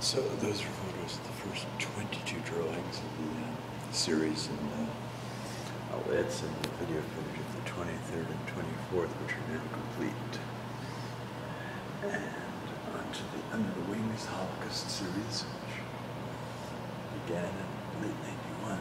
So those are photos of the first 22 drawings of the series, and I'll add some video footage of the 23rd and 24th, which are now complete. And onto the Under the Wings Holocaust series, which began in late '91.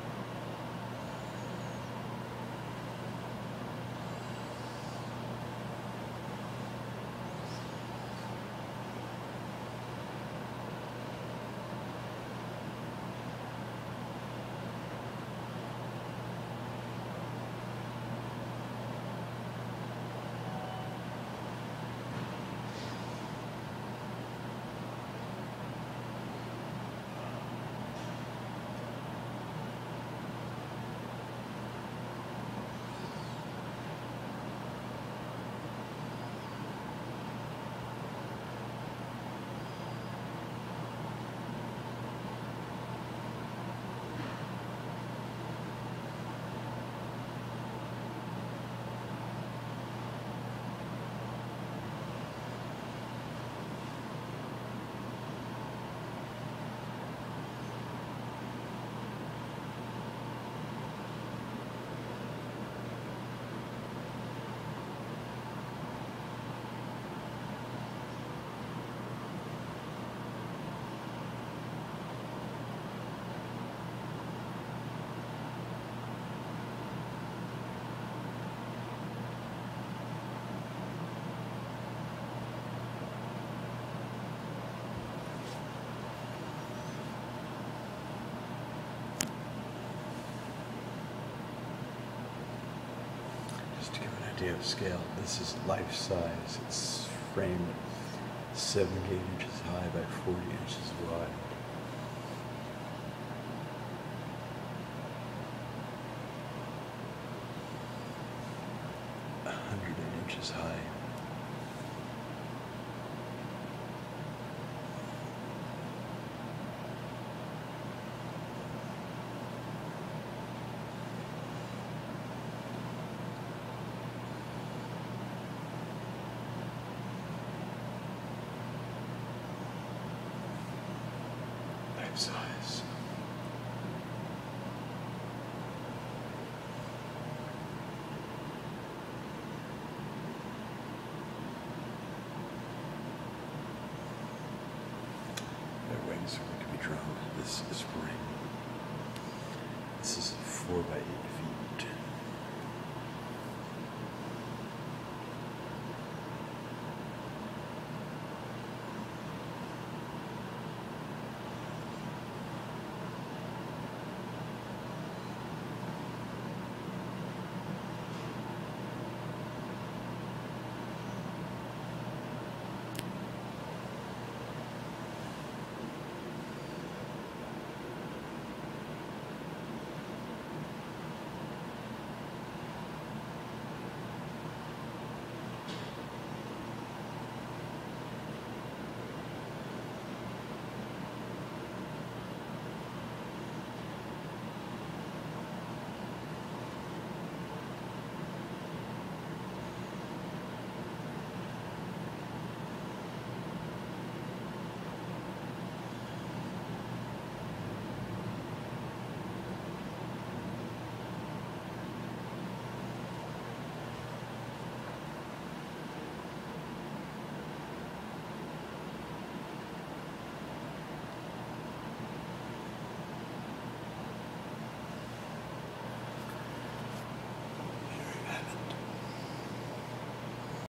Just to give an idea of scale, this is life size. It's framed 78 inches high by 40 inches wide. Inches high. Life size. Wings are going to be drawn this spring. This is 4 by 8 feet.